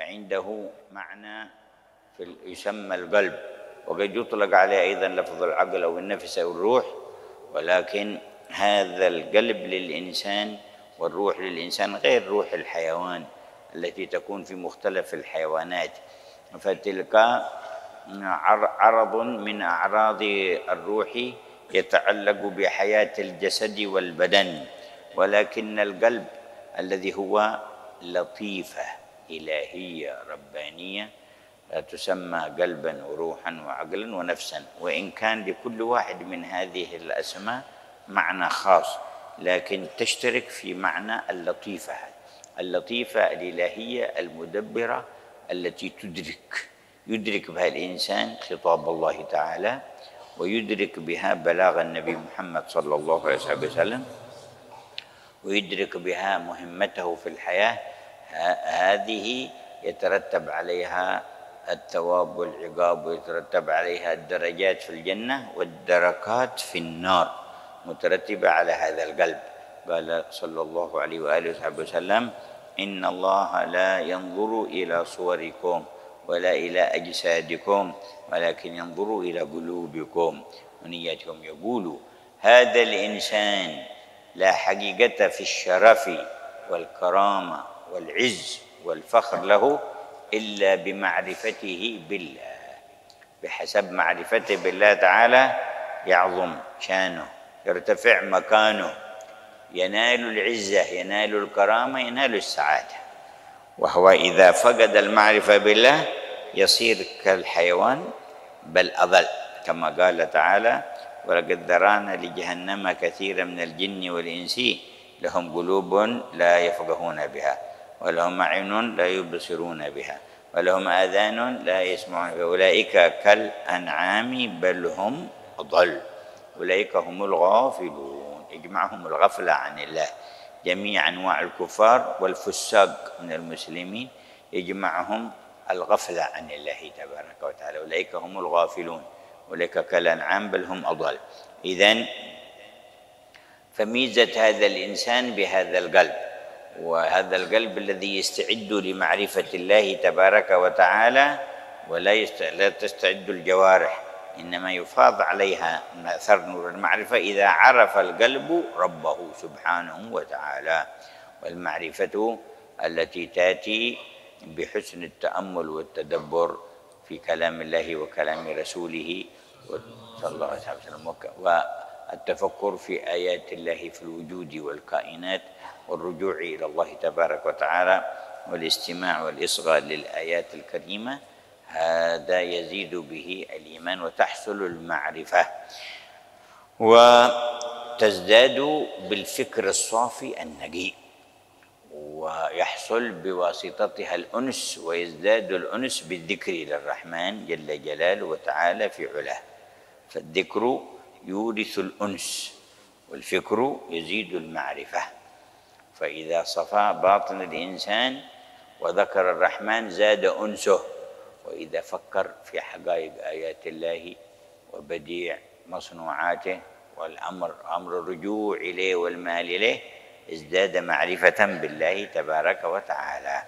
فعنده معنى يسمى القلب، وقد يطلق عليه أيضا لفظ العقل أو النفس أو الروح، ولكن هذا القلب للإنسان والروح للإنسان غير روح الحيوان التي تكون في مختلف الحيوانات، فتلك عرض من أعراض الروح يتعلق بحياة الجسد والبدن، ولكن القلب الذي هو لطيفة إلهية ربانية تسمى قلبا وروحا وعقلا ونفسا، وإن كان لكل واحد من هذه الأسماء معنى خاص، لكن تشترك في معنى اللطيفة، اللطيفة الإلهية المدبرة التي يدرك بها الإنسان خطاب الله تعالى، ويدرك بها بلاغ النبي محمد صلى الله عليه وسلم، ويدرك بها مهمته في الحياة. هذه يترتب عليها الثواب والعقاب، ويترتب عليها الدرجات في الجنة والدركات في النار مترتبة على هذا القلب. قال صلى الله عليه وآله وصحبه وسلم: إن الله لا ينظر إلى صوركم ولا إلى أجسادكم ولكن ينظر إلى قلوبكم ونياتكم. يقول هذا الإنسان لا حقيقة في الشرف والكرامة والعز والفخر له إلا بمعرفته بالله. بحسب معرفته بالله تعالى يعظم شانه، يرتفع مكانه، ينال العزة، ينال الكرامة، ينال السعادة. وهو إذا فقد المعرفة بالله يصير كالحيوان بل أضل، كما قال تعالى: ولقد ذرانا لجهنم كثيرا من الجن والإنس لهم قلوب لا يفقهون بها ولهم أعين لا يبصرون بها ولهم آذان لا يسمعون بها أولئك كالأنعام بل هم أضل أولئك هم الغافلون. يجمعهم الغفلة عن الله، جميع أنواع الكفار والفساق من المسلمين يجمعهم الغفلة عن الله تبارك وتعالى. أولئك هم الغافلون أولئك كالأنعام بل هم أضل. إذن فميزة هذا الإنسان بهذا القلب، وهذا القلب الذي يستعد لمعرفة الله تبارك وتعالى، لا تستعد الجوارح، إنما يفاض عليها أثر نور المعرفة إذا عرف القلب ربه سبحانه وتعالى. والمعرفة التي تأتي بحسن التأمل والتدبر في كلام الله وكلام رسوله صلى الله عليه وسلم، والتفكر في آيات الله في الوجود والكائنات، والرجوع إلى الله تبارك وتعالى، والاستماع والإصغاء للآيات الكريمة. هذا يزيد به الإيمان وتحصل المعرفة، وتزداد بالفكر الصافي النقي، ويحصل بواسطتها الأنس، ويزداد الأنس بالذكر للرحمن جل جلاله وتعالى في علاه. فالذكر يورث الأنس والفكر يزيد المعرفة. فإذا صفى باطن الإنسان وذكر الرحمن زاد أنسه، وإذا فكر في حقائق آيات الله وبديع مصنوعاته أمر الرجوع إليه والمال إليه ازداد معرفة بالله تبارك وتعالى.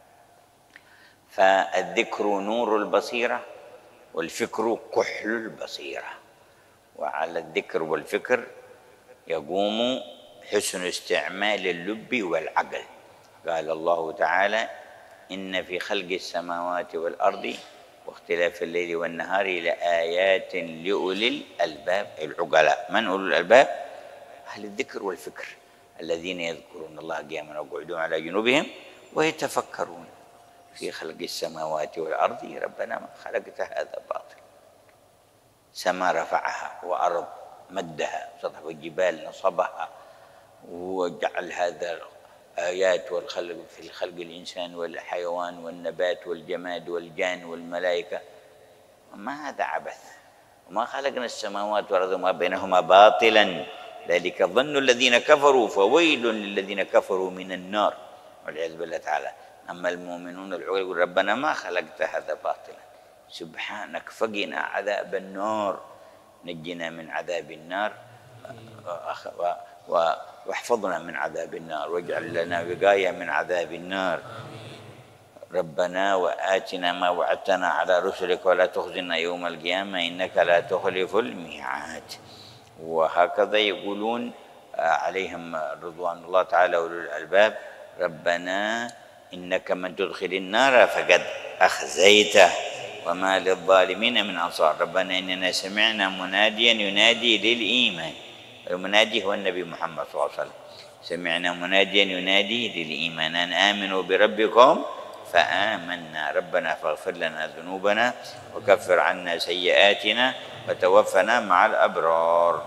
فالذكر نور البصيرة والفكر كحل البصيرة، وعلى الذكر والفكر يقوم حسن استعمال اللب والعقل. قال الله تعالى: إن في خلق السماوات والأرض واختلاف الليل والنهار لآيات لأولي الألباب العقلاء. من أولو الألباب؟ أهل الذكر والفكر، الذين يذكرون الله قياما وقعودا على جنوبهم ويتفكرون في خلق السماوات والأرض ربنا ما خلقت هذا باطل. سماء رفعها وأرض مدها سطح والجبال نصبها، وجعل هذا آيات والخلق في خلق الإنسان والحيوان والنبات والجماد والجان والملائكة. ما هذا عبث، وما خلقنا السماوات والأرض وما بينهما باطلا ذلك ظن الذين كفروا فويل للذين كفروا من النار والعياذ بالله تعالى. أما المؤمنون العقل يقول ربنا ما خلقت هذا باطلا، سبحانك فقنا عذاب النار، نجنا من عذاب النار واحفظنا من عذاب النار، واجعل لنا وقاية من عذاب النار. ربنا وآتنا ما وعدتنا على رسلك ولا تخزنا يوم القيامة إنك لا تخلف الميعاد. وهكذا يقولون عليهم رضوان الله تعالى أولو الألباب: ربنا إنك من تدخل النار فقد أخزيته وما للظالمين من أنصار. ربنا إننا سمعنا مناديا ينادي للإيمان. المنادي هو النبي محمد صلى الله عليه وسلم. سمعنا مناديا ينادي للإيمان أن آمنوا بربكم فآمنا ربنا فاغفر لنا ذنوبنا وكفر عنا سيئاتنا وتوفنا مع الأبرار.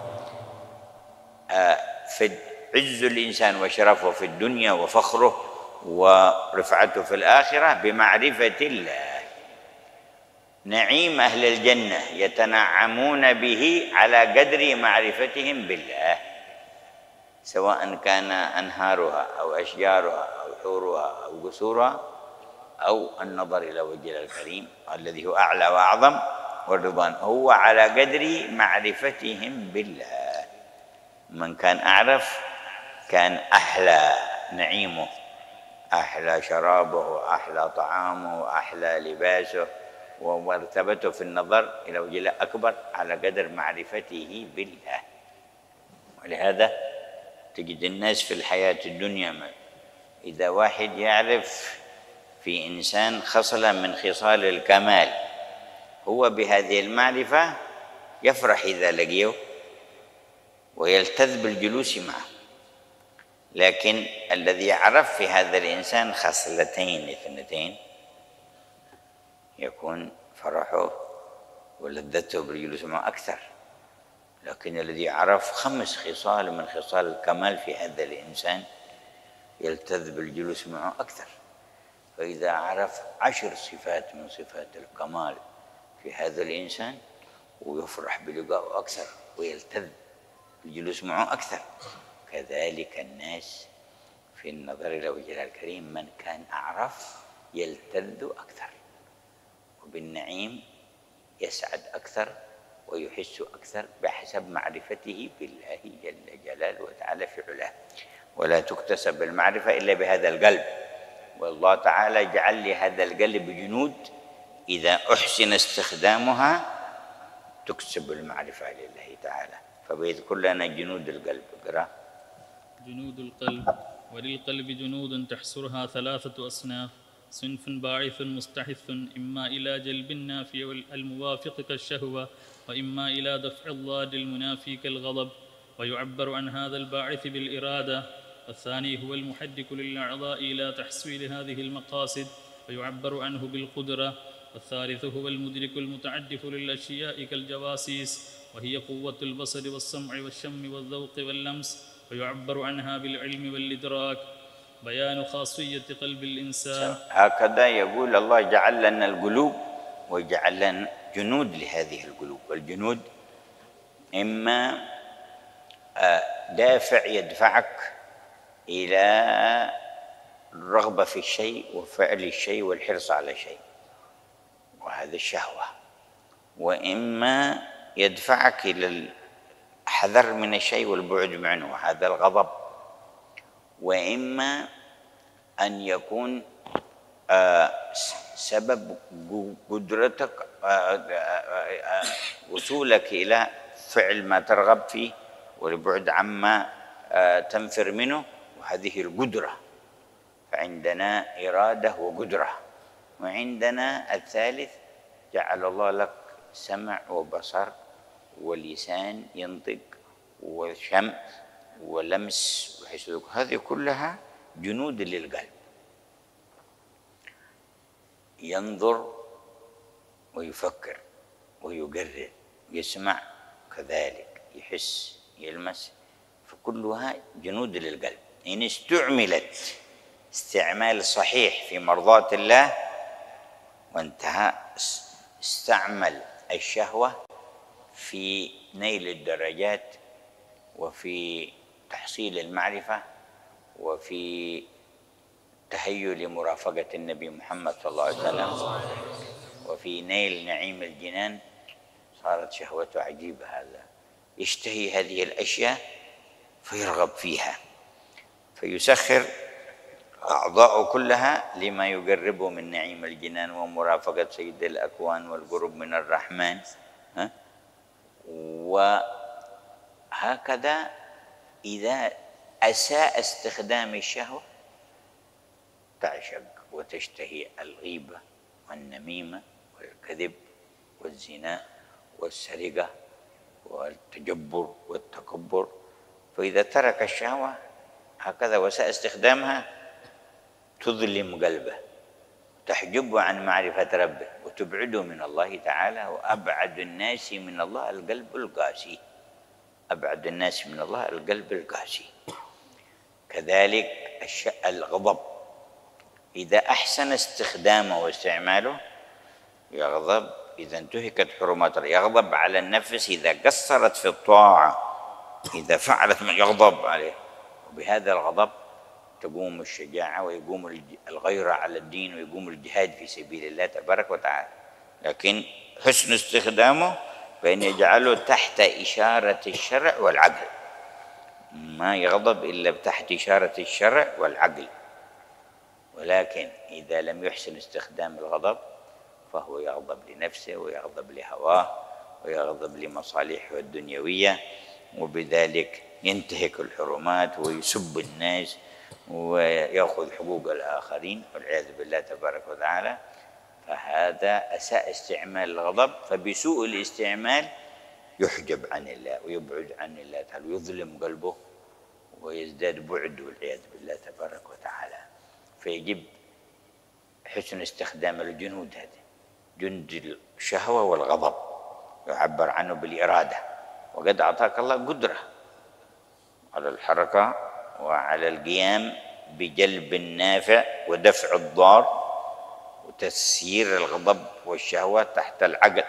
في عز الإنسان وشرفه في الدنيا وفخره ورفعته في الآخرة بمعرفة الله. نعيم أهل الجنة يتنعمون به على قدر معرفتهم بالله، سواء كان أنهارها أو أشجارها أو حورها أو قصورها أو النظر إلى وجه الكريم الذي هو أعلى وأعظم والرضوان، هو على قدر معرفتهم بالله. من كان أعرف كان أحلى نعيمه، أحلى شرابه وأحلى طعامه وأحلى لباسه، ومرتبته في النظر إلى وجه الله أكبر على قدر معرفته بالله. ولهذا تجد الناس في الحياة الدنيا إذا واحد يعرف في إنسان خصلة من خصال الكمال، هو بهذه المعرفة يفرح إذا لقيه ويلتذ بالجلوس معه. لكن الذي يعرف في هذا الإنسان خصلتين اثنتين يكون فرحه ولذته بالجلوس معه أكثر. لكن الذي عرف 5 خصال من خصال الكمال في هذا الإنسان يلتذ بالجلوس معه أكثر. فإذا عرف 10 صفات من صفات الكمال في هذا الإنسان ويفرح بلقائه أكثر ويلتذ بالجلوس معه أكثر. كذلك الناس في النظر إلى وجه الكريم من كان أعرف يلتذ أكثر، وبالنعيم يسعد أكثر ويحس أكثر بحسب معرفته بالله جل جلاله وتعالى في علاه. ولا تكتسب المعرفة إلا بهذا القلب، والله تعالى جعل لهذا القلب جنود إذا أحسن استخدامها تكسب المعرفة لله تعالى. فبيذكر لنا جنود القلب. اقرأ. جنود القلب: وللقلب جنود تحصرها 3 أصناف: صنف باعث مستحث إما إلى جلب النافع الموافق كالشهوة، وإما إلى دفع الضاد المنافي كالغضب، ويعبر عن هذا الباعث بالإرادة. والثاني هو المحرك للأعضاء إلى تحصيل هذه المقاصد ويعبر عنه بالقدرة. والثالث هو المدرك المتعدف للأشياء كالجواسيس، وهي قوة البصر والسمع والشم والذوق واللمس، ويعبر عنها بالعلم والإدراك. بيان خاصية قلب الإنسان. هكذا يقول الله: جعل لنا القلوب وجعل لنا جنود لهذه القلوب. والجنود إما دافع يدفعك إلى الرغبة في الشيء وفعل الشيء والحرص على شيء، وهذا الشهوة، وإما يدفعك إلى الحذر من الشيء والبعد عنه، وهذا الغضب، وإما أن يكون سبب قدرتك وصولك إلى فعل ما ترغب فيه والبعد عما تنفر منه، وهذه القدرة. فعندنا إرادة وقدرة. وعندنا الثالث جعل الله لك سمع وبصر ولسان ينطق وشم ولمس وحسوك، هذه كلها جنود للقلب. ينظر ويفكر ويقرر، يسمع كذلك، يحس يلمس، فكلها جنود للقلب. إن استعملت استعمال صحيح في مرضاة الله وانتهى، استعمل الشهوة في نيل الدرجات وفي تحصيل المعرفة وفي تهيؤ لمرافقة النبي محمد صلى الله عليه وسلم وفي نيل نعيم الجنان، صارت شهوته عجيبة. هذا يشتهي هذه الأشياء فيرغب فيها، فيسخر أعضاء كلها لما يقربه من نعيم الجنان ومرافقة سيد الأكوان والقرب من الرحمن. وهكذا إذا أساء استخدام الشهوة تعشق وتشتهي الغيبة والنميمة والكذب والزنا والسرقة والتجبر والتكبر. فإذا ترك الشهوة هكذا وساء استخدامها تظلم قلبه، تحجبه عن معرفة ربه، وتبعده من الله تعالى. وأبعد الناس من الله القلب القاسي، أبعد الناس من الله القلب القاسي. كذلك الغضب إذا أحسن استخدامه واستعماله يغضب إذا انتهكت حرمات الله، يغضب على النفس إذا قصرت في الطاعة، إذا فعلت ما يغضب عليه. وبهذا الغضب تقوم الشجاعة ويقوم الغيرة على الدين ويقوم الجهاد في سبيل الله تبارك وتعالى. لكن حسن استخدامه فإن يجعله تحت إشارة الشرع والعقل، ما يغضب إلا تحت إشارة الشرع والعقل. ولكن إذا لم يحسن استخدام الغضب فهو يغضب لنفسه ويغضب لهواه ويغضب لمصالحه الدنيوية، وبذلك ينتهك الحرمات ويسب الناس ويأخذ حقوق الآخرين والعياذ بالله تبارك وتعالى. فهذا أساء استعمال الغضب، فبسوء الاستعمال يحجب عن الله ويبعد عن الله تعالى ويظلم قلبه ويزداد بعد والعياذ بالله تبارك وتعالى. فيجب حسن استخدام الجنود، هذا جند الشهوة والغضب يعبر عنه بالإرادة. وقد أعطاك الله قدرة على الحركة وعلى القيام بجلب النافع ودفع الضار وتسيير الغضب والشهوة تحت العقل،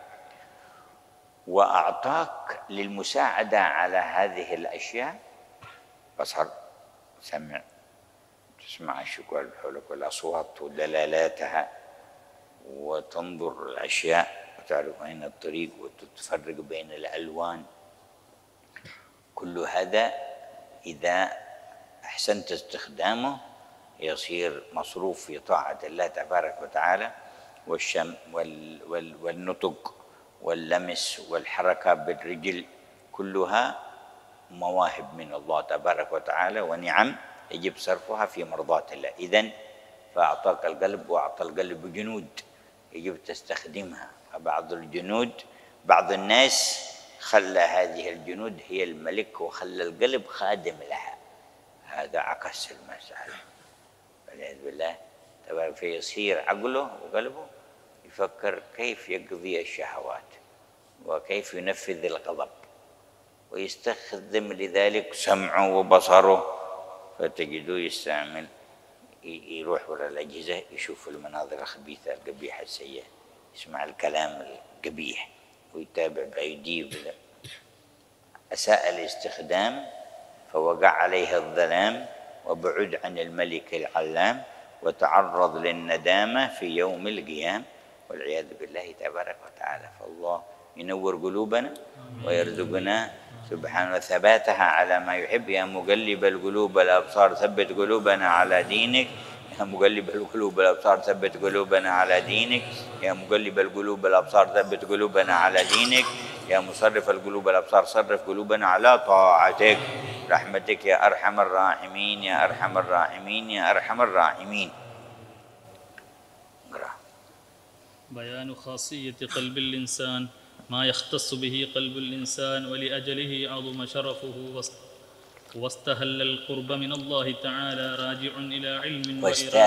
وأعطاك للمساعدة على هذه الأشياء بصر، سمع، تسمع الشكوى اللي حولك والأصوات ودلالاتها، وتنظر الأشياء وتعرف أين الطريق وتفرق بين الألوان. كل هذا إذا أحسنت استخدامه يصير مصروف في طاعة الله تبارك وتعالى. والشم والنطق واللمس والحركة بالرجل كلها مواهب من الله تبارك وتعالى ونعم يجب صرفها في مرضاة الله. إذن فأعطاك القلب وأعطى القلب جنود يجب تستخدمها. فبعض الجنود بعض الناس خلى هذه الجنود هي الملك وخلى القلب خادم لها، هذا عكس المسألة والعياذ بالله تبارك. فيصير عقله وقلبه يفكر كيف يقضي الشهوات وكيف ينفذ الغضب، ويستخدم لذلك سمعه وبصره. فتجدوه يستعمل يروح وراء الأجهزة يشوف المناظر الخبيثة القبيحة السيئة، يسمع الكلام القبيح ويتابع بأيديه بذلك. أساء الاستخدام فوقع عليه الظلام وبعد عن الملك العلام وتعرض للندامة في يوم القيام والعياذ بالله تبارك وتعالى. فالله ينور قلوبنا ويرزقنا سبحانه ثباتها على ما يحب. يا مقلب القلوب الأبصار ثبت قلوبنا على دينك، يا مقلب القلوب الأبصار ثبت قلوبنا على دينك، يا مقلب القلوب الأبصار ثبت قلوبنا على دينك، يا مصرف القلوب الأبصار صرف قلوبنا على طاعتك رحمتك يا أرحم الراحمين يا أرحم الراحمين يا أرحم الراحمين. بيان خاصية قلب الإنسان ما يختص به قلب الإنسان ولأجله عظم شرفه واستهل القرب من الله تعالى راجع إلى علم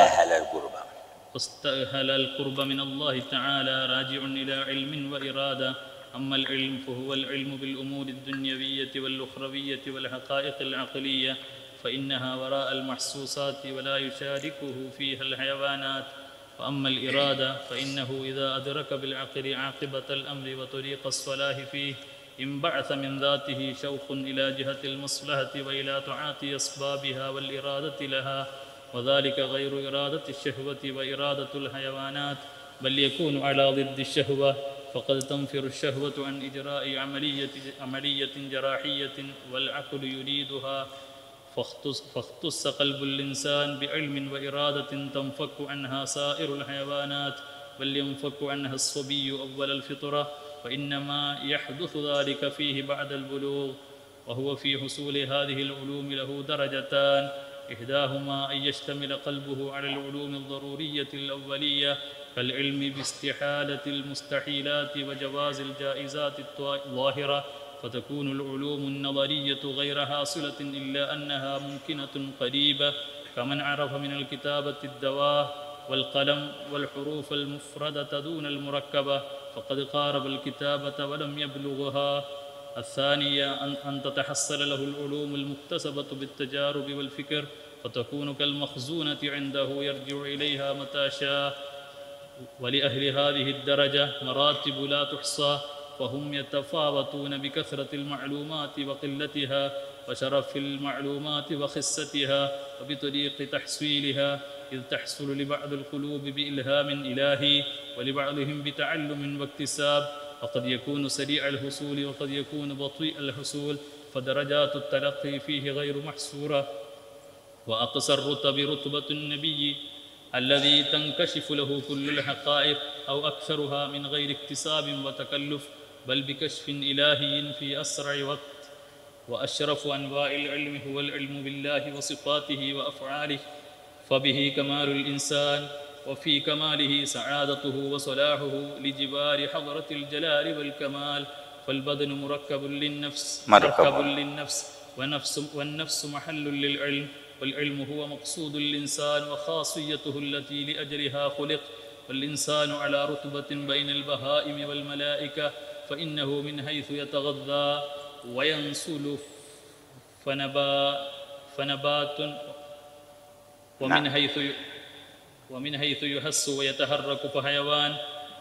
واستأهل القرب من الله تعالى راجع إلى علم وإرادة. أما العلم فهو العلم بالأمور الدنيوية والأخروية والحقائق العقلية، فإنها وراء المحسوسات ولا يشاركه فيها الحيوانات. وأما الإرادة فإنه إذا أدرك بالعقل عاقبة الأمر وطريق الصلاح فيه انبعث من ذاته شوق إلى جهة المصلحة وإلى تعاطي أسبابها والإرادة لها، وذلك غير إرادة الشهوة وإرادة الحيوانات، بل يكون على ضد الشهوة. فقد تنفر الشهوة عن إجراء عملية جراحية والعقل يريدها، فاختص قلب الإنسان بعلم وإرادة تنفك عنها سائر الحيوانات، بل ينفك عنها الصبي أول الفطرة، وإنما يحدث ذلك فيه بعد البلوغ. وهو في حصول هذه العلوم له درجتان: إحداهما أن يشتمل قلبه على العلوم الضرورية الأولية كالعلم باستحالة المستحيلات وجواز الجائزات الظاهرة، فتكون العلوم النظرية غير حاصلة إلا أنها ممكنة قريبة، كمن عرف من الكتابة الدواء والقلم والحروف المفردة دون المركبة فقد قارب الكتابة ولم يبلغها. الثانية أن تتحصل له العلوم المكتسبة بالتجارب والفكر، فتكون كالمخزونة عنده يرجع إليها متى شاء. ولأهل هذه الدرجة مراتب لا تحصى، فهم يتفاوتون بكثرة المعلومات وقلتها، وشرف المعلومات وخستها، وبطريق تحصيلها، إذ تحصل لبعض القلوب بإلهام إلهي، ولبعضهم بتعلم واكتساب، وقد يكون سريع الحصول وقد يكون بطيء الحصول، فدرجات التلقي فيه غير محصورة. وأقصى الرتب رتبة النبي الذي تنكشف له كل الحقائق أو أكثرها من غير اكتساب وتكلف، بل بكشف إلهي في أسرع وقت. وأشرف أنواع العلم هو العلم بالله وصفاته وأفعاله، فبه كمال الإنسان، وفي كماله سعادته وصلاحه لجبار حضرة الجلال والكمال. فالبدن مركب للنفس والنفس محل للعلم، والعلم هو مقصود الإنسان وخاصيته التي لأجلها خلق. والإنسان على رتبة بين البهائم والملائكة، فإنه من حيث يتغذى وينسل فنبات، ومن حيث يحس ويتحرك فحيوان،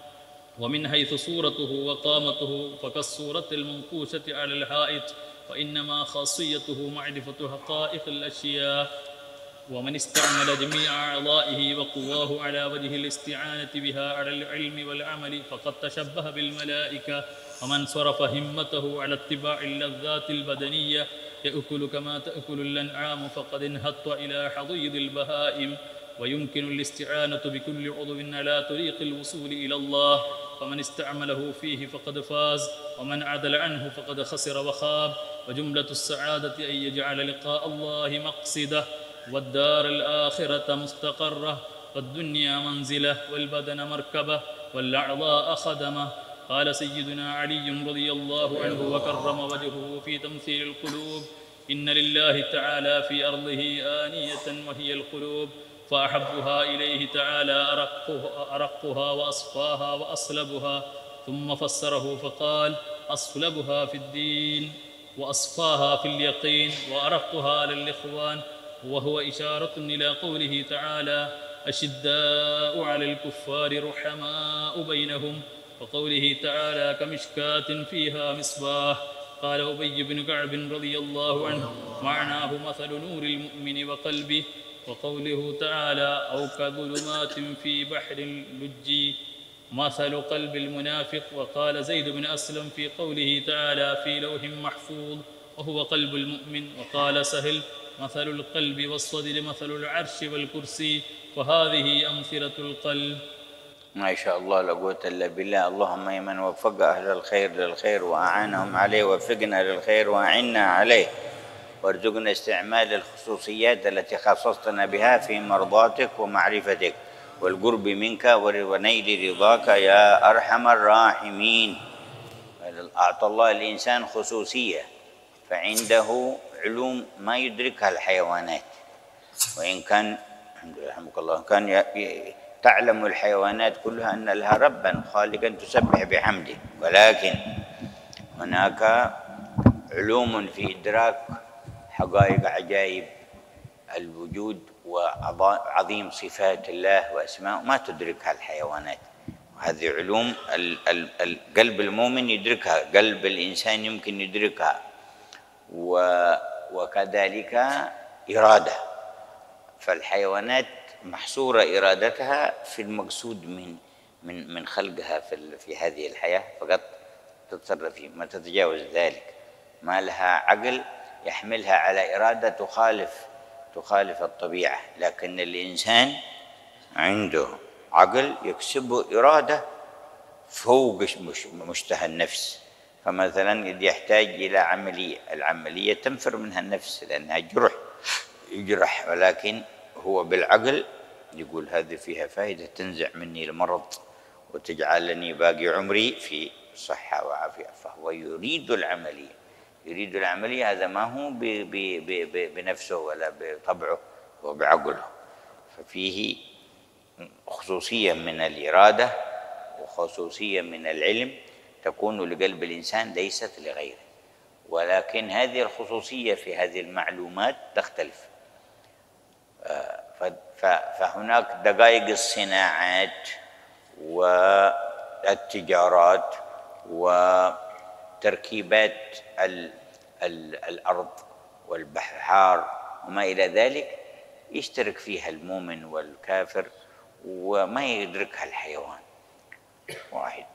ومن حيث صورته وقامته فكالصورة المنقوشة على الحائط، وإنما خاصيته معرفة حقائق الأشياء. ومن استعمل جميع أعضائه وقواه على وجه الاستعانة بها على العلم والعمل فقد تشبه بالملائكة. ومن صرف همته على اتباع اللذات البدنية يأكل كما تأكل الأنعام فقد انحط إلى حضيض البهائم. ويمكن الاستعانة بكل عضو على طريق الوصول إلى الله، فمن استعمله فيه فقد فاز، ومن عدل عنه فقد خسر وخاب. وجملة السعادة أن يجعل لقاء الله مقصده، والدار الآخرة مستقرة، والدنيا منزلة، والبدن مركبة، والأعضاء خدمة. قال سيدنا علي رضي الله عنه وكرم وجهه في تمثيل القلوب: إن لله تعالى في أرضه آنية وهي القلوب، فأحبها إليه تعالى أرقها وأصفاها وأصلبها. ثم فسره فقال: أصلبها في الدين، وأصفاها في اليقين، وأرقها على الإخوان. وهو إشارة إلى قوله تعالى: أشداء على الكفار رحماء بينهم، وقوله تعالى: كمشكاة فيها مصباح. قال أبي بن كعب رضي الله عنه: معناه مثل نور المؤمن وقلبه. وقوله تعالى: أو كظلمات في بحر لجي، مثل قلب المنافق. وقال زيد بن أسلم في قوله تعالى: في لوح محفوظ، وهو قلب المؤمن. وقال سهل: مثل القلب والصدر مثل العرش والكرسي، فهذه أمثلة القلب. ما شاء الله لا قوة إلا بالله. اللهم يا من وفق أهل الخير للخير وأعانهم عليه، وفقنا للخير وأعنا عليه، وارزقنا استعمال الخصوصيات التي خصصتنا بها في مرضاتك ومعرفتك والقرب منك ونيل رضاك يا أرحم الراحمين. أعطى الله الإنسان خصوصية، فعنده علوم ما يدركها الحيوانات، وإن كان الحمد لله رحمك الله كان تعلم الحيوانات كلها أن لها ربا خالقا تسبح بحمده، ولكن هناك علوم في إدراك حقائق عجائب الوجود وعظيم صفات الله وأسماءه ما تدركها الحيوانات. وهذه علوم قلب المؤمن يدركها، قلب الإنسان يمكن يدركها، وكذلك إرادة. فالحيوانات محصورة إرادتها في المقصود من خلقها في هذه الحياة، فقط تتصرف فيه، ما تتجاوز ذلك. ما لها عقل يحملها على إرادة تخالف الطبيعة، لكن الإنسان عنده عقل يكسبه إرادة فوق مشتهى النفس. فمثلا إذا يحتاج إلى العملية تنفر منها النفس لأنها يجرح، ولكن هو بالعقل يقول هذه فيها فائدة تنزع مني المرض وتجعلني باقي عمري في صحة وعافية، فهو يريد العملية. هذا ما هو بنفسه ولا بطبعه، هو بعقله. ففيه خصوصية من الإرادة وخصوصية من العلم تكون لقلب الإنسان ليست لغيره، ولكن هذه الخصوصية في هذه المعلومات تختلف. فهناك دقائق الصناعات والتجارات وتركيبات الأرض والبحار وما إلى ذلك يشترك فيها المؤمن والكافر وما يدركها الحيوان واحد.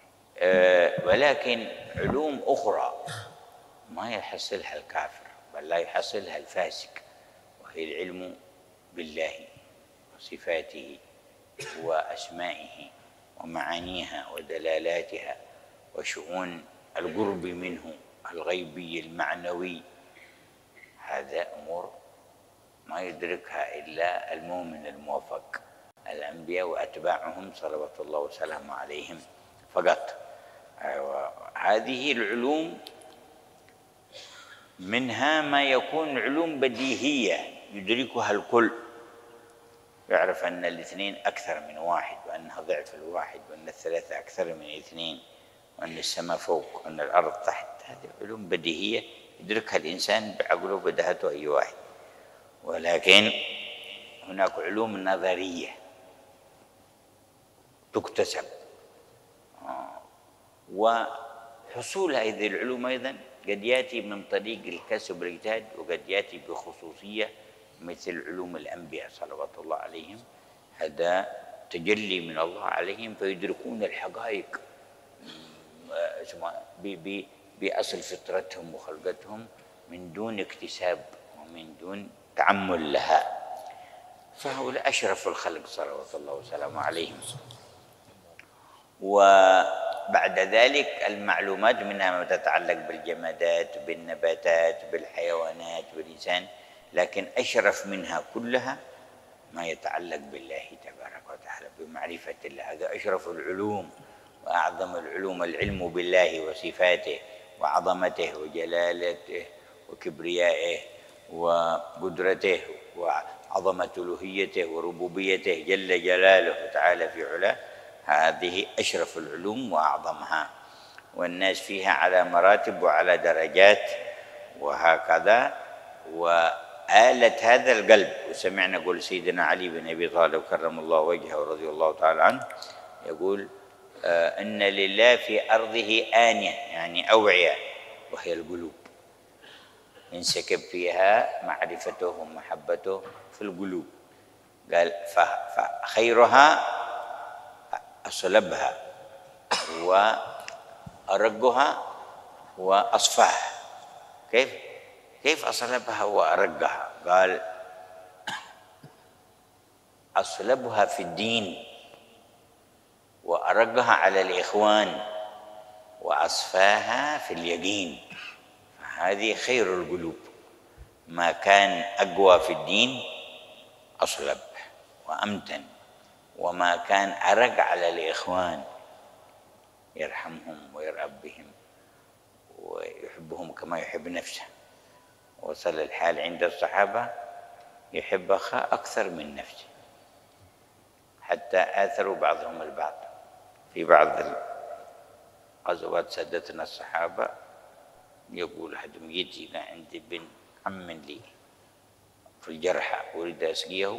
ولكن علوم أخرى ما يحصلها الكافر بل لا يحصلها الفاسق، وهي العلم بالله وصفاته وأسمائه ومعانيها ودلالاتها وشؤون القرب منه الغيبي المعنوي. هذا أمور ما يدركها إلا المؤمن الموفق، الأنبياء وأتباعهم صلوات الله وسلامه عليهم فقط. هذه العلوم منها ما يكون علوم بديهية يدركها الكل، يعرف أن الاثنين أكثر من واحد، وأنها ضعف الواحد، وأن الثلاثة أكثر من اثنين، وأن السماء فوق وأن الأرض تحت. هذه علوم بديهية يدركها الإنسان بعقله بدهته أي واحد. ولكن هناك علوم نظرية تكتسب، وحصول هذه العلوم أيضا قد يأتي من طريق الكسب والاجتهاد، وقد يأتي بخصوصية مثل علوم الأنبياء صلوات الله عليهم. هذا تجلي من الله عليهم فيدركون الحقائق بأصل فطرتهم وخلقتهم من دون اكتساب ومن دون تعمل لها. فهؤلاء أشرف الخلق صلوات الله وسلامه عليهم. وبعد ذلك المعلومات منها ما تتعلق بالجمادات بالنباتات بالحيوانات بالإنسان، لكن أشرف منها كلها ما يتعلق بالله تبارك وتعالى بمعرفة الله. هذا أشرف العلوم وأعظم العلوم، العلم بالله وصفاته وعظمته وجلالته وكبريائه وقدرته وعظمة ألوهيته وربوبيته جل جلاله تعالى في علاه. هذه أشرف العلوم وأعظمها، والناس فيها على مراتب وعلى درجات وهكذا. وآلة هذا القلب، وسمعنا قول سيدنا علي بن أبي طالب كرم الله وجهه ورضي الله تعالى عنه يقول إن لله في أرضه آنية، يعني أوعية، وهي القلوب، ينسكب فيها معرفته ومحبته في القلوب. قال فخيرها أصلبها وأرقها وأصفاها. كيف أصلبها وأرقها؟ قال أصلبها في الدين، وأرقها على الإخوان، وأصفاها في اليقين. فهذه خير القلوب، ما كان أقوى في الدين أصلب وأمتن، وما كان أرق على الإخوان يرحمهم ويرأب بهم ويحبهم كما يحب نفسه. وصل الحال عند الصحابة يحب أخاه أكثر من نفسه، حتى آثروا بعضهم البعض. في بعض الغزوات سادتنا الصحابة يقول أحدهم يجي عندي بن عم لي في الجرحى أريد أسقيه،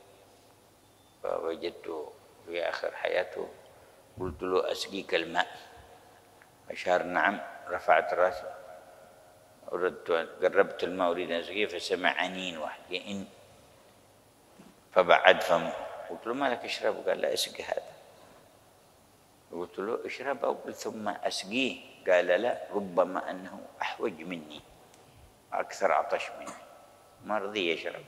فوجدته في آخر حياته، قلت له أسقيك الماء، أشار نعم. رفعت رأسي قربت الماء أريد أن أسقيه، فسمع عنين واحد يئن، فبعد فمه. قلت له ما لك اشرب؟ قال لا اسقي هذا. قلت له اشرب أول ثم أسقيه. قال لا، ربما أنه أحوج مني أكثر عطش مني، ما رضي يشرب.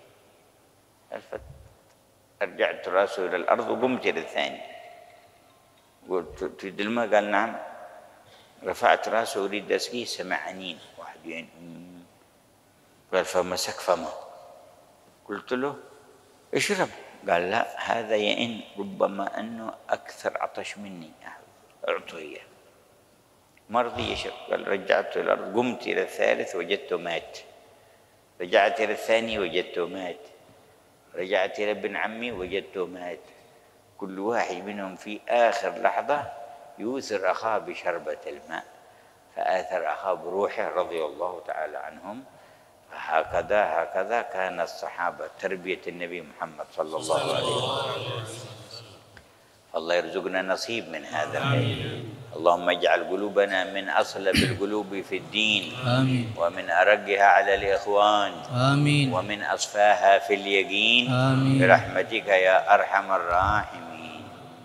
رجعت راسه إلى الأرض وقمت إلى الثاني. قلت تريد الماء؟ قال نعم. رفعت راسه أريد أسقيه، سمع أنين واحد قال فمسك فمه. قلت له اشرب. قال لا، هذا يئن، ربما أنه أكثر عطش مني، أعطه إياه. ما رضي يشرب. قال رجعته إلى الأرض، قمت إلى الثالث وجدته مات، رجعت إلى الثاني وجدته مات، رجعت إلى ابن عمي وجدته مات. كل واحد منهم في آخر لحظة يوثر أخاه بشربة الماء، فآثر أخاه بروحه رضي الله تعالى عنهم. هكذا كان الصحابة، تربية النبي محمد صلى الله عليه وسلم. الله يرزقنا نصيب من هذا الخير. اللهم اجعل قلوبنا من أصلب القلوب في الدين، آمين. ومن أرقها على الإخوان، آمين. ومن أصفاها في اليقين، آمين. برحمتك يا أرحم الراحمين.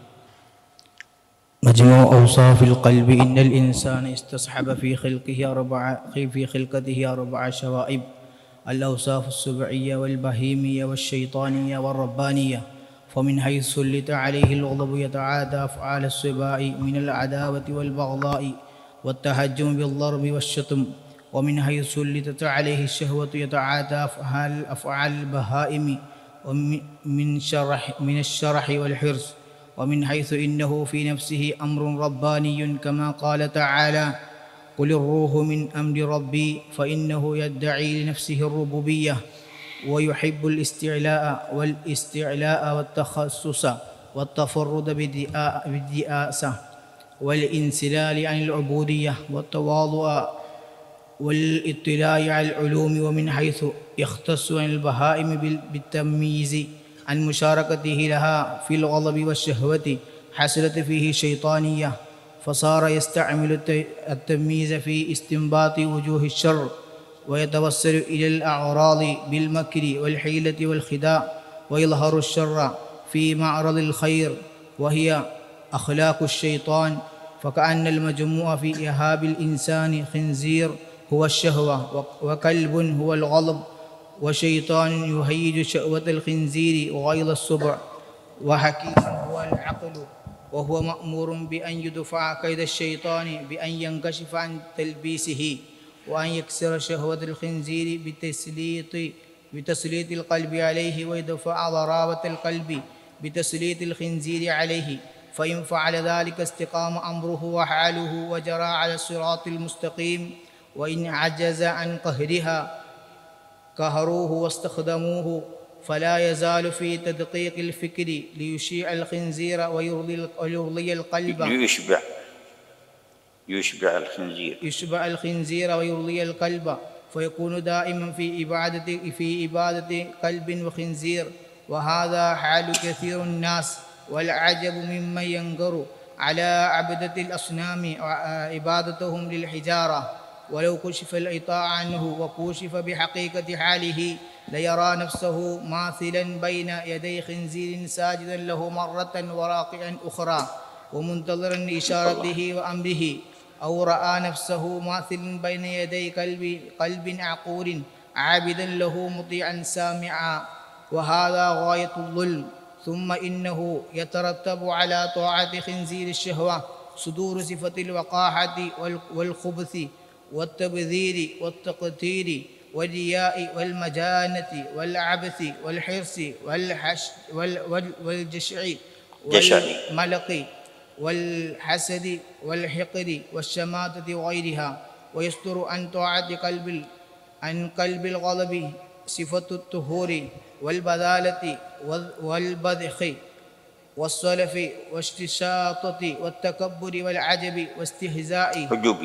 مجموع أوصاف القلب. إن الإنسان استصحب في خلقته أربع شوائب: الأوصاف السبعية والبهيمية والشيطانية والربانية. فمن حيث سلط عليه الغضب يتعادى أفعال السباء من العداوة والبغضاء والتهجم بالضرب والشتم. ومن حيث سلطت عليه الشهوة يتعادى أفعال البهائم من الشرح والحرص. ومن حيث إنه في نفسه أمر رباني كما قال تعالى: قل الروح من أمر ربي، فإنه يدعي لنفسه الربوبية ويحب الاستعلاء والتخصص والتفرد بالدئاسة والانسلال عن العبودية والتواضع والاطلاع على العلوم. ومن حيث يختص عن البهائم بالتمييز عن مشاركته لها في الغضب والشهوة حصلت فيه شيطانية، فصار يستعمل التمييز في استنباط وجوه الشر، ويتوسل إلى الأعراض بالمكر والحيلة والخداع، ويظهر الشر في معرض الخير، وهي أخلاق الشيطان. فكأن المجموع في إهاب الإنسان: خنزير هو الشهوة، وكلب هو الغضب، وشيطان يهيج شهوة الخنزير وغيظ السبع، وحكيم هو العقل، وهو مأمور بأن يدفع كيد الشيطان بأن ينكشف عن تلبيسه، وأن يكسر شهوة الخنزير بتسليط القلب عليه، ويدفع ضراوة القلب بتسليط الخنزير عليه. فإن فعل ذلك استقام أمره وحاله وجرى على الصراط المستقيم. وإن عجز عن قهرها قهروه واستخدموه، فلا يزال في تدقيق الفكر ليشيع الخنزير ويرضي القلب، يشبع الخنزير ويرضي القلب، فيكون دائما في إبادة قلب وخنزير. وهذا حال كثير الناس، والعجب ممن ينقر على عبدة الأصنام عبادتهم للحجارة. ولو كشف الإطاع عنه وكشف بحقيقة حاله ليرى نفسه ماثلا بين يدي خنزير ساجدا له مرة وراقعا أخرى ومنتظرا لإشارته وأمره، أو رأى نفسه ماثلا بين يدي قلب عقور عابدا له مطيعا سامعا، وهذا غاية الظلم. ثم إنه يترتب على طاعة خنزير الشهوة صدور صفة الوقاحة والخبث والتبذير والتقتير والرياء والمجانة والعبث والحرص والجشع والملق والحسد والحقد والشماتة وغيرها. ويصدر عن طاعة قلب الغضب صفة الطهور والبذالة والبذخ والصلف والاشتشاطة والتكبر والعجب واستهزاء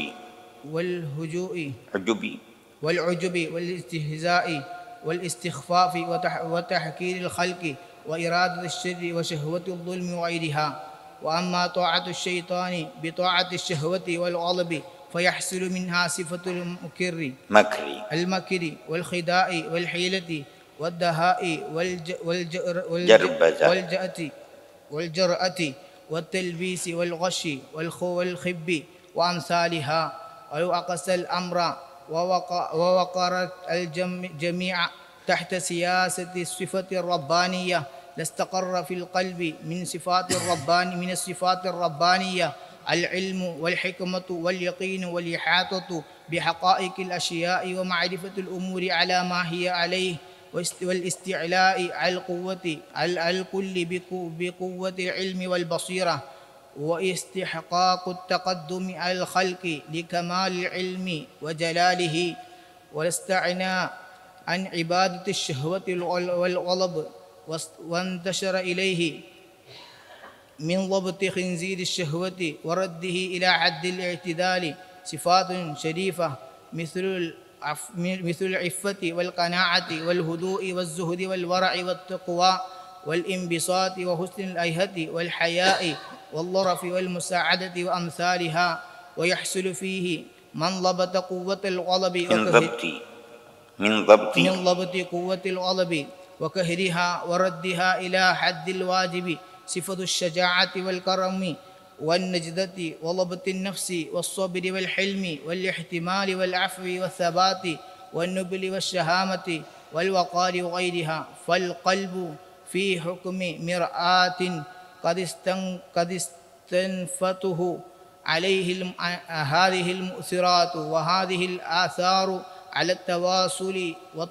والعجب والاستهزاء والاستخفاف وتحكير الخلق وإرادة الشر وشهوة الظلم وغيرها. وأما طاعة الشيطان بطاعة الشهوة والغضب فيحصل منها صفة المكر والخداع والحيلة والدهاء والجرأة والتلبيس والغش والخب وأمثالها. ولو أقصى الأمر ووقرت الجميع تحت سياسة الصفة الربانية لاستقر في القلب من الصفات الربانية العلم والحكمة واليقين والإحاطة بحقائق الأشياء ومعرفة الأمور على ما هي عليه، والاستعلاء على الكل بقوة العلم والبصيرة، واستحقاق التقدم على الخلق لكمال العلم وجلاله، والاستغناء عن عبادة الشهوة والغضب، وانتشر إليه من ضبط خنزير الشهوة ورده إلى حد الاعتدال صفات شريفة مثل العفة والقناعة والهدوء والزهد والورع والتقوى والانبساط وحسن الأيهة والحياء والظرف والمساعدة وأمثالها. ويحصل فيه من ضبط قوة الغضب من ضبط قوة الغضب وكهرها وردها إلى حد الواجب صفة الشجاعة والكرم والنجدة وضبط النفس والصبر والحلم والاحتمال والعفو والثبات والنبل والشهامة والوقار وغيرها. فالقلب في حكم مرآة قد استنفته عليه هذه المؤثرات وهذه الآثار على التواصل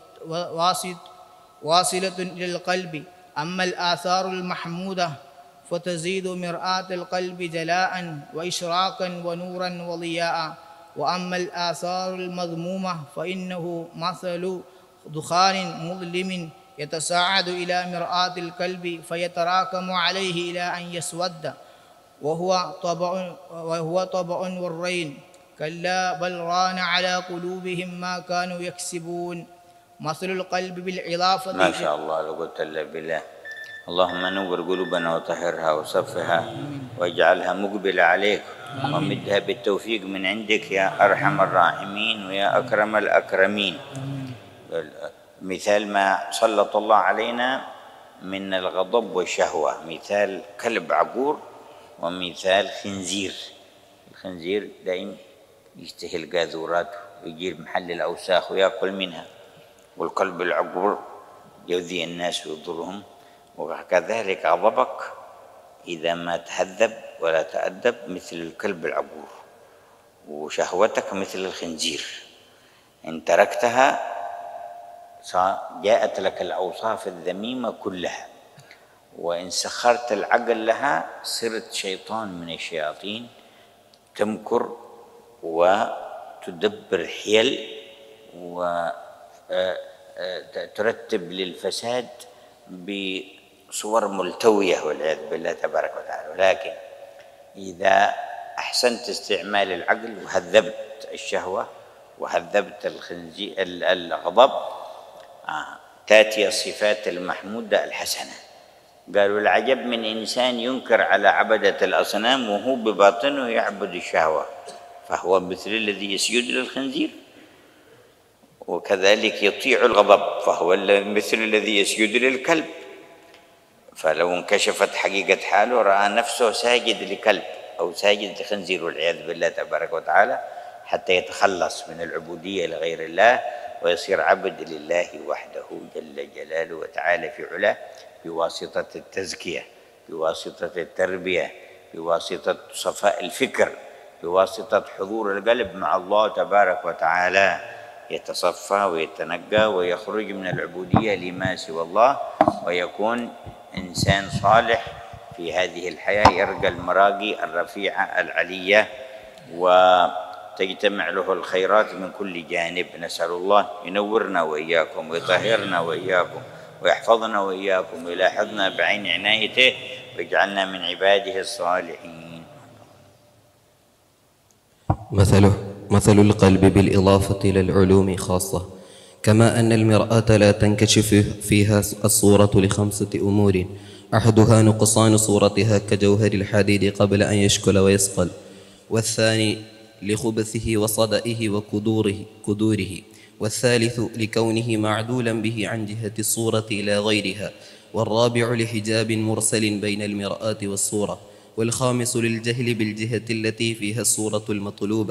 واصلة إلى القلب. أما الآثار المحمودة فتزيد مرآة القلب جلاء وإشراقا ونورا وضياء، وأما الآثار المذمومة فإنه مثل دخان مظلم يتصاعد إلى مرآة القلب فيتراكم عليه إلى أن يسود، وهو طبع والرين. كلا بل ران على قلوبهم ما كانوا يكسبون. مثل القلب بالإضافة. ما شاء الله لا قوة إلا بالله. اللهم نور قلوبنا وطهرها وصفها واجعلها مقبلة عليك ومدها بالتوفيق من عندك يا أرحم الراحمين ويا أكرم الأكرمين. مثال ما سلط الله علينا من الغضب والشهوة، مثال كلب عقور ومثال خنزير. الخنزير دائم يشتهي القاذورات ويجيب محل الأوساخ ويأكل منها، والكلب العقور يؤذي الناس ويضرهم. وكذلك غضبك إذا ما تهذب ولا تأدب مثل الكلب العقور، وشهوتك مثل الخنزير، إن تركتها جاءت لك الأوصاف الذميمة كلها، وإن سخرت العقل لها صرت شيطان من الشياطين تمكر وتدبر حيل وترتب للفساد بصور ملتوية والعياذ بالله تبارك وتعالى. ولكن إذا أحسنت استعمال العقل وهذبت الشهوة وهذبت الغضب تأتي الصفات المحمودة الحسنة. قالوا العجب من إنسان ينكر على عبدة الأصنام وهو بباطنه يعبد الشهوة، فهو مثل الذي يسجد للخنزير، وكذلك يطيع الغضب فهو مثل الذي يسجد للكلب. فلو انكشفت حقيقة حاله رأى نفسه ساجد لكلب أو ساجد لخنزير والعياذ بالله تبارك وتعالى، حتى يتخلص من العبودية لغير الله ويصير عبد لله وحده جل جلاله وتعالى في علاه، بواسطة التزكية، بواسطة التربية، بواسطة صفاء الفكر، بواسطة حضور القلب مع الله تبارك وتعالى، يتصفى ويتنقى ويخرج من العبودية لما سوى الله ويكون إنسان صالح في هذه الحياة، يرقى المراقي الرفيعة العلية وتجتمع له الخيرات من كل جانب. نسأل الله ينورنا وإياكم ويطهرنا وإياكم ويحفظنا وإياكم ويلاحظنا بعين عنايته ويجعلنا من عباده الصالحين. مثل القلب بالإضافة إلى العلوم خاصة، كما أن المرآة لا تنكشف فيها الصورة ل5 أمور: أحدها نقصان صورتها كجوهر الحديد قبل أن يشكل ويصقل، والثاني لخبثه وصدئه وكدوره، والثالث لكونه معدولا به عن جهة الصورة إلى غيرها، والرابع لحجاب مرسل بين المرآة والصورة، والخامس للجهل بالجهة التي فيها الصورة المطلوبة،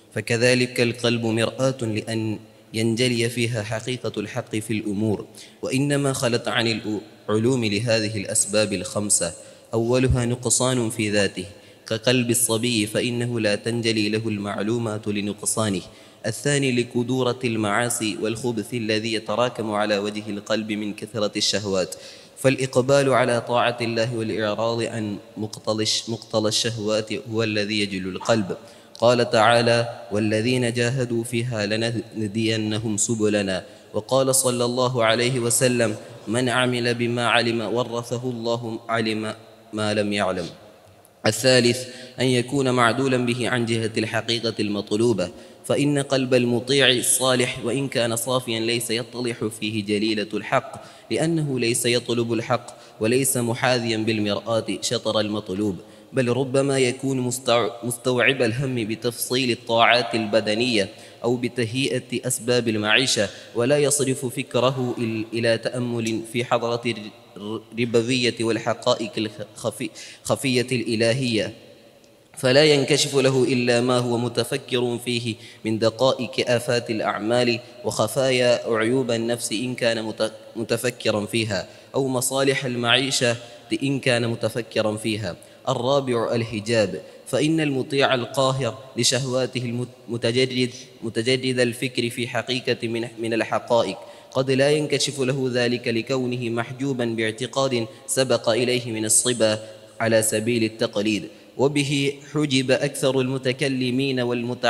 فكذلك القلب مرآة لأن ينجلي فيها حقيقة الحق في الأمور، وإنما خلت عن العلوم لهذه الأسباب الخمسة: أولها نقصان في ذاته كقلب الصبي فإنه لا تنجلي له المعلومات لنقصانه. الثاني لكدورة المعاصي والخبث الذي يتراكم على وجه القلب من كثرة الشهوات، فالإقبال على طاعة الله والإعراض عن مقتضى الشهوات هو الذي يجل القلب. قال تعالى: والذين جاهدوا فيها لنهدينهم سبلنا. وقال صلى الله عليه وسلم: من عمل بما علم ورثه الله علم ما لم يعلم. الثالث أن يكون معدولا به عن جهة الحقيقة المطلوبة، فإن قلب المطيع الصالح وإن كان صافيا ليس يطلح فيه جليلة الحق، لأنه ليس يطلب الحق وليس محاذيا بالمرآة شطر المطلوب، بل ربما يكون مستوعب الهم بتفصيل الطاعات البدنية أو بتهيئة أسباب المعيشة، ولا يصرف فكره إلى تأمل في حضرة الربوية والحقائق الخفية الإلهية، فلا ينكشف له إلا ما هو متفكر فيه من دقائق آفات الأعمال وخفايا عيوب النفس إن كان متفكرا فيها، أو مصالح المعيشة إن كان متفكرا فيها. الرابع الحجاب، فإن المطيع القاهر لشهواته متجرد الفكر في حقيقة من الحقائق قد لا ينكشف له ذلك لكونه محجوبا باعتقاد سبق إليه من الصبا على سبيل التقليد، وبه حجب أكثر المتكلمين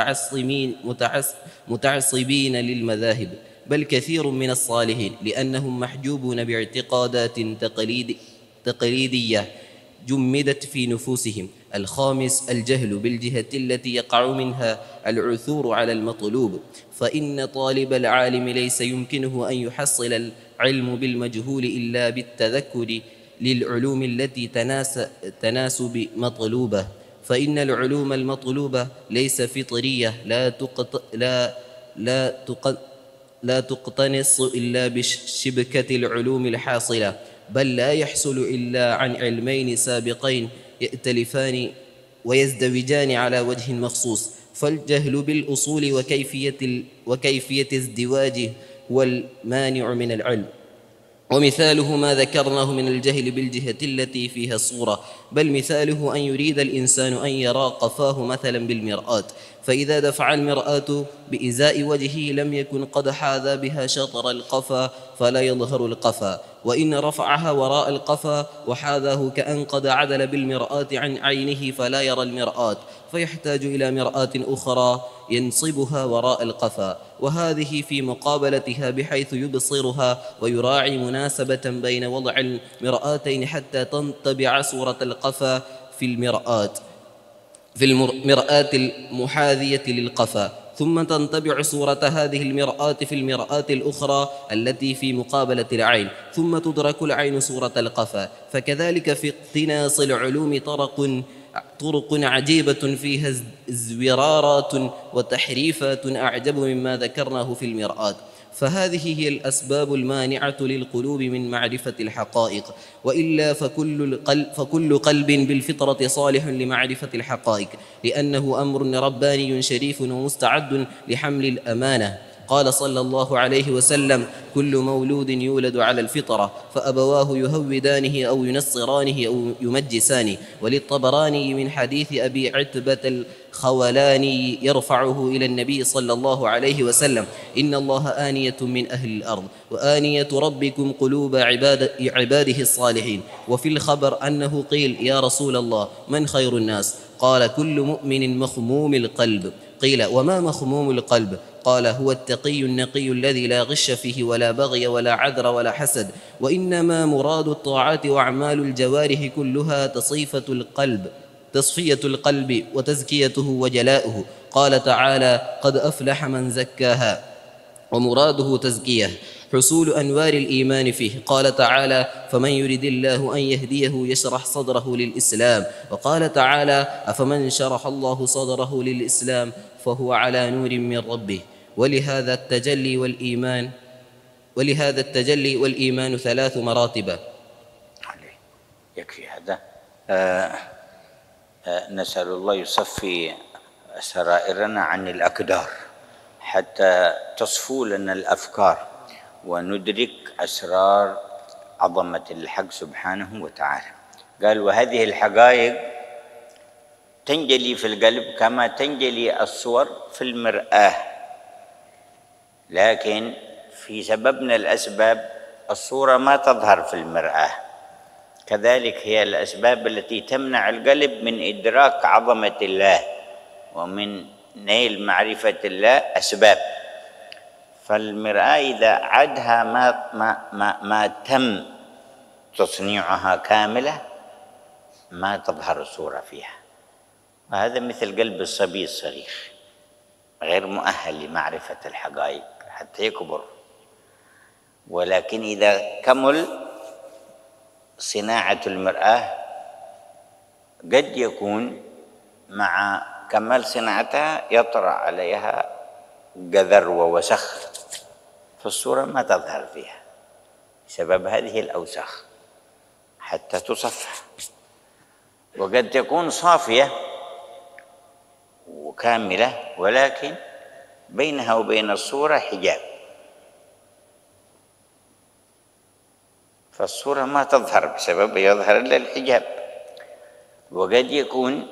والمتعصبين للمذاهب، بل كثير من الصالحين، لأنهم محجوبون باعتقادات تقليدية جمدت في نفوسهم. الخامس الجهل بالجهة التي يقع منها العثور على المطلوب، فإن طالب العالم ليس يمكنه أن يحصل العلم بالمجهول إلا بالتذكر للعلوم التي تناسب مطلوبة، فإن العلوم المطلوبة ليس فطرية لا تقتنص إلا بشبكة العلوم الحاصلة، بل لا يحصل إلا عن علمين سابقين يأتلفان ويزدوجان على وجه مخصوص، فالجهل بالأصول وكيفية ازدواجه هو المانع من العلم. ومثاله ما ذكرناه من الجهل بالجهة التي فيها الصورة، بل مثاله أن يريد الإنسان أن يرى قفاه مثلا بالمرآة، فإذا دفع المرآة بإزاء وجهه لم يكن قد حاذى بها شطر القفا فلا يظهر القفا، وإن رفعها وراء القفا وحاذاه كأن قد عدل بالمرآة عن عينه فلا يرى المرآة، فيحتاج إلى مرآة أخرى ينصبها وراء القفا، وهذه في مقابلتها بحيث يبصرها ويراعي مناسبة بين وضع المرآتين حتى تنطبع صورة القفا في المرآة المحاذية للقفا، ثم تنطبع صورة هذه المرآة في المرآة الأخرى التي في مقابلة العين، ثم تدرك العين صورة القفا. فكذلك في اقتناص العلوم طرق عجيبة فيها زورارات وتحريفات أعجب مما ذكرناه في المرآة، فهذه هي الأسباب المانعة للقلوب من معرفة الحقائق، وإلا فكل قلب بالفطرة صالح لمعرفة الحقائق، لأنه أمر رباني شريف ومستعد لحمل الأمانة. قال صلى الله عليه وسلم: كل مولود يولد على الفطرة فأبواه يهودانه أو ينصرانه أو يمجسانه. وللطبراني من حديث أبي عتبة الخولاني يرفعه إلى النبي صلى الله عليه وسلم: إن الله آنية من أهل الأرض وآنية ربكم قلوب عباده الصالحين. وفي الخبر أنه قيل: يا رسول الله من خير الناس؟ قال: كل مؤمن مخموم القلب. قيل: وما مخموم القلب؟ قال: هو التقي النقي الذي لا غش فيه ولا بغي ولا عذر ولا حسد، وإنما مراد الطاعات وأعمال الجوارح كلها تصفية القلب وتزكيته وجلاؤه. قال تعالى: قد أفلح من زكاها، ومراده تزكية حصول أنوار الإيمان فيه. قال تعالى: فمن يرد الله أن يهديه يشرح صدره للإسلام. وقال تعالى: أفمن شرح الله صدره للإسلام فهو على نور من ربه. ولهذا التجلي والإيمان 3 مراتب. يكفي هذا. نسأل الله يصفي سرائرنا عن الأكدار حتى تصفو لنا الأفكار وندرك أسرار عظمة الحق سبحانه وتعالى. قال وهذه الحقائق تنجلي في القلب كما تنجلي الصور في المرآة، لكن في سبب من الأسباب الصورة ما تظهر في المرآة، كذلك هي الأسباب التي تمنع القلب من إدراك عظمة الله ومن نيل معرفة الله أسباب. فالمرآة إذا عادها ما تم تصنيعها كاملة ما تظهر الصورة فيها. وهذا مثل قلب الصبي الصغير غير مؤهل لمعرفة الحقائق حتى يكبر، ولكن إذا كمل صناعة المرآة قد يكون مع كمال صناعتها يطرأ عليها قذر ووسخ، فالصورة ما تظهر فيها بسبب هذه الأوساخ حتى تصفح. وقد تكون صافية وكاملة ولكن بينها وبين الصورة حجاب، فالصورة ما تظهر بسبب يظهر إلا الحجاب. وقد يكون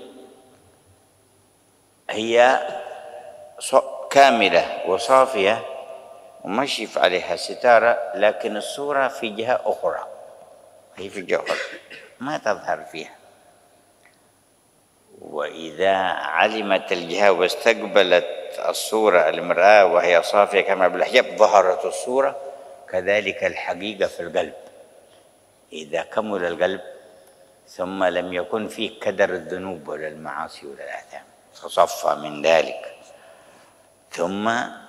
هي كاملة وصافية ومشيف عليها ستارة، لكن الصورة في جهة أخرى، هي في جهة أخرى ما تظهر فيها. وإذا علمت الجهة واستقبلت الصورة المرآة وهي صافية كما بالحجاب ظهرت الصورة. كذلك الحقيقة في القلب، إذا كمل القلب ثم لم يكن فيه كدر الذنوب ولا المعاصي ولا الآثام فصفى من ذلك، ثم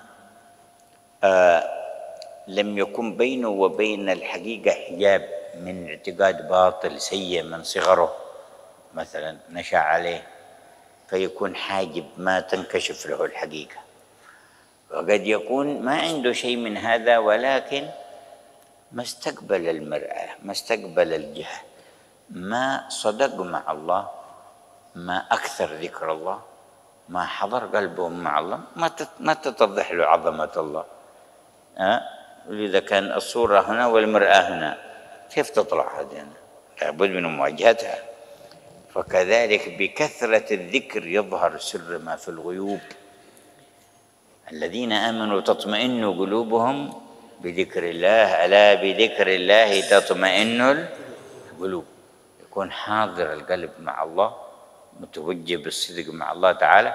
لم يكن بينه وبين الحقيقة حجاب من اعتقاد باطل سيء من صغره مثلا نشأ عليه فيكون حاجب ما تنكشف له الحقيقة. وقد يكون ما عنده شيء من هذا ولكن ما استقبل المرآة، ما استقبل الجهة، ما صدق مع الله، ما أكثر ذكر الله، ما حضر قلبه مع الله، ما تتضح له عظمة الله. ولذا كان الصورة هنا والمرآة هنا، كيف تطلع هذه؟ لابد من مواجهتها. فكذلك بكثرة الذكر يظهر سر ما في الغيوب. الذين آمنوا تطمئن قلوبهم بذكر الله، ألا بذكر الله تطمئن القلوب. يكون حاضر القلب مع الله متوجه بالصدق مع الله تعالى،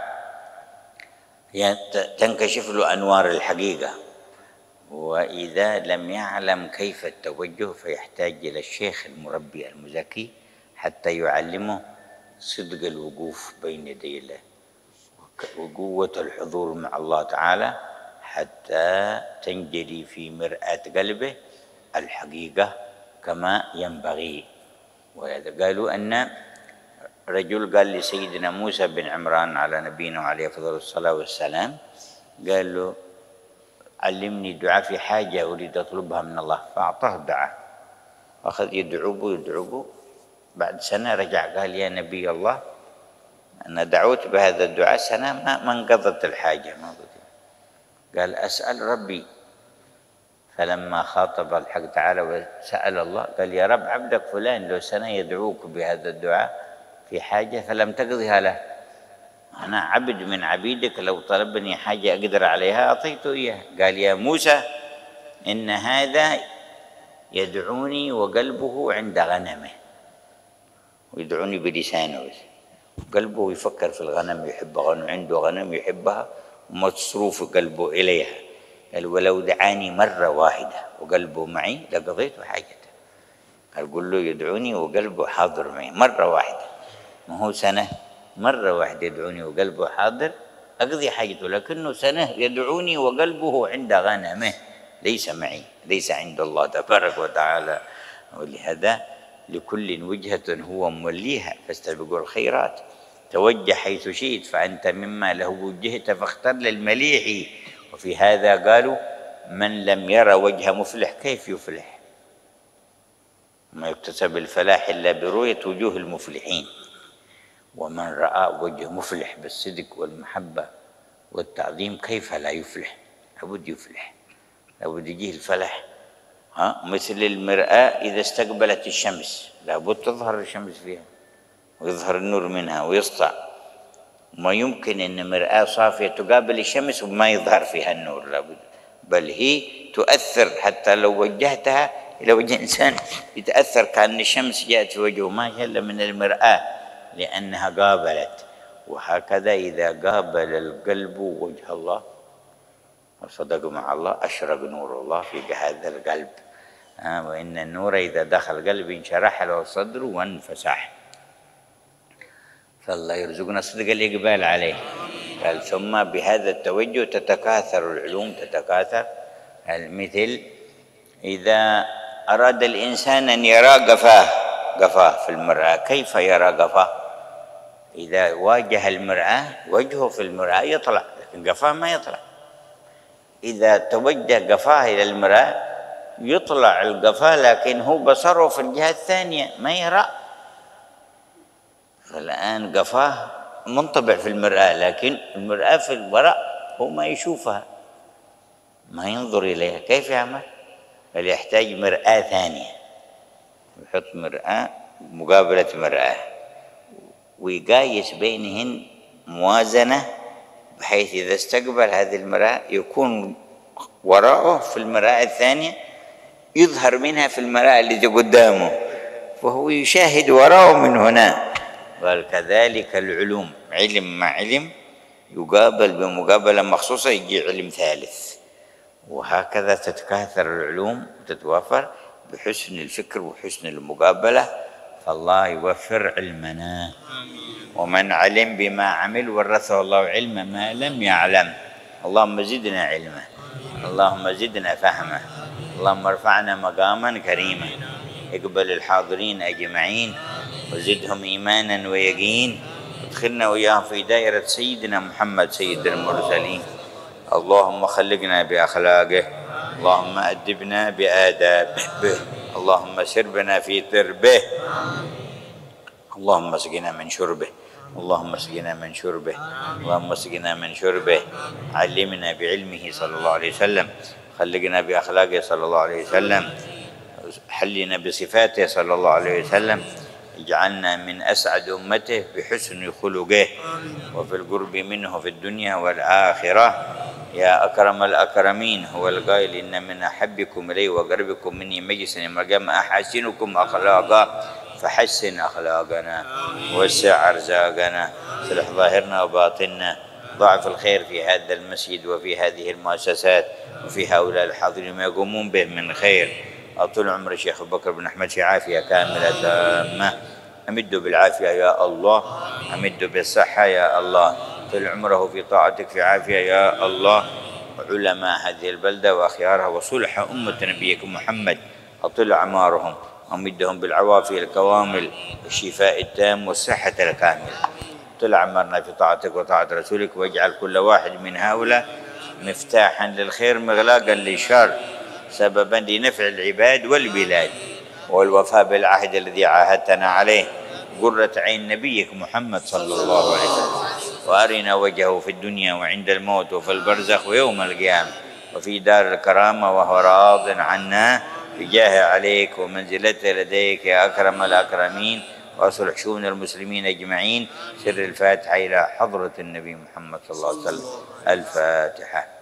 تنكشف له أنوار الحقيقة. وإذا لم يعلم كيف التوجه فيحتاج إلى الشيخ المربي المزكي حتى يعلمه صدق الوقوف بين يدي الله وقوة الحضور مع الله تعالى حتى تنجلي في مرآة قلبه الحقيقة كما ينبغي. ولهذا قالوا أن رجل قال لسيدنا موسى بن عمران على نبينا وعليه أفضل الصلاة والسلام، قال له علمني دعاء في حاجة أريد أطلبها من الله، فأعطاه دعاء وأخذ يدعو. بعد سنة رجع قال يا نبي الله أنا دعوت بهذا الدعاء سنة ما انقضت الحاجة. قال أسأل ربي. فلما خاطب الحق تعالى وسأل الله قال يا رب عبدك فلان لو سنة يدعوك بهذا الدعاء في حاجة فلم تقضها له، أنا عبد من عبيدك لو طلبني حاجة أقدر عليها أعطيته إياها. قال يا موسى إن هذا يدعوني وقلبه عند غنمه، ويدعوني بلسانه قلبه يفكر في الغنم، يحب غنم، عنده غنم يحبها ومصروف قلبه إليها. قال ولو دعاني مرة واحدة وقلبه معي لقضيت حاجته. قال قل له يدعوني وقلبه حاضر معي مرة واحدة، ما هو سنة، مرة واحدة يدعوني وقلبه حاضر أقضي حاجته، لكنه سنة يدعوني وقلبه عند غنمه ليس معي، ليس عند الله تبارك وتعالى. ولهذا لكل وجهة هو موليها فاستبقوا الخيرات، توجه حيث شئت فأنت مما له وجهت فاختر للمليح. وفي هذا قالوا من لم يرى وجه مفلح كيف يفلح؟ ما يكتسب الفلاح إلا برؤية وجوه المفلحين. ومن رأى وجه مفلح بالصدق والمحبة والتعظيم كيف لا يفلح؟ لابد يفلح، لابد يجيه الفلح. مثل المرآة إذا استقبلت الشمس لابد تظهر الشمس فيها ويظهر النور منها ويسطع. ما يمكن أن مرآة صافية تقابل الشمس وما يظهر فيها النور، لابد، بل هي تؤثر. حتى لو وجهتها إلى وجه إنسان يتأثر كأن الشمس جاءت في وجهه، ما هي إلا من المرآة لأنها قابلت. وهكذا إذا قابل القلب وجه الله وصدق مع الله أشرق نور الله في هذا القلب. وإن النور إذا دخل القلب انشرح له الصدر وانفسح. فالله يرزقنا صدق الإقبال عليه. قال ثم بهذا التوجه تتكاثر العلوم، تتكاثر. مثل إذا أراد الإنسان أن يرى قفاه في المرآة، كيف يرى قفاه؟ إذا واجه المرآة وجهه في المرآة يطلع، لكن قفاه ما يطلع. إذا توجه قفاه إلى المرآة يطلع القفاه، لكن هو بصره في الجهة الثانية ما يرى. فالآن قفاه منطبع في المرآة، لكن المرآة في الوراء هو ما يشوفها، ما ينظر إليها، كيف يعمل؟ بل يحتاج مرآة ثانية، يحط مرآة مقابلة مرآة ويقايس بينهن موازنة، بحيث إذا استقبل هذه المرآة يكون وراءه في المرآة الثانية يظهر منها في المرآة التي قدامه، فهو يشاهد وراءه من هنا. قال كذلك العلوم، علم مع علم يقابل بمقابلة مخصوصة يجي علم ثالث. وهكذا تتكاثر العلوم وتتوافر بحسن الفكر وحسن المقابلة. فالله يوفر علمنا. ومن علم بما عمل ورثه الله علم ما لم يعلم. اللهم زدنا علما، اللهم زدنا فهما، اللهم ارفعنا مقاما كريما. اقبل الحاضرين أجمعين وزدهم إيمانا ويقين، وادخلنا وإياهم في دائرة سيدنا محمد سيد المرسلين. اللهم خلقنا بأخلاقه، اللهم أدبنا بآدابه، اللهم سربنا في تربه، اللهم اسقنا من شربه، اللهم اسقنا من شربه، اللهم اسقنا من شربه. علمنا بعلمه صلى الله عليه وسلم، خلقنا بأخلاقه صلى الله عليه وسلم، حلنا بصفاته صلى الله عليه وسلم، اجعلنا من أسعد أمته بحسن خلقه وفي القرب منه في الدنيا والآخرة. يا أكرم الأكرمين، هو القائل إن من أحبكم إلي وقربكم مني مجلسا مقام أحسنكم أخلاقا، فحسن أخلاقنا، وسع أرزاقنا، صلح ظاهرنا وباطننا، ضاعف الخير في هذا المسجد وفي هذه المؤسسات وفي هؤلاء الحاضرين ما يقومون به من خير. أطول عمر الشيخ أبو بكر بن أحمد في عافية كاملة تامة، أمده بالعافية يا الله، أمده بالصحة يا الله، طول عمره في طاعتك في عافية يا الله. علماء هذه البلدة وأخيارها وصلح أمة نبيك محمد أطل أعمارهم ومدهم بالعوافي الكوامل والشفاء التام والصحة الكاملة. طل أعمارنا في طاعتك وطاعة رسولك، واجعل كل واحد من هؤلاء مفتاحا للخير مغلاقا للشر، سببا لنفع العباد والبلاد والوفاء بالعهد الذي عاهدتنا عليه. قرة عين نبيك محمد صلى الله عليه وسلم، وأرنا وجهه في الدنيا وعند الموت وفي البرزخ ويوم القيامة وفي دار الكرامة، وهو راض عنا بجاه عليك ومنزلته لديك يا أكرم الأكرمين. وأصلح شؤون المسلمين أجمعين. سر الفاتحة إلى حضرة النبي محمد صلى الله عليه وسلم. الفاتحة.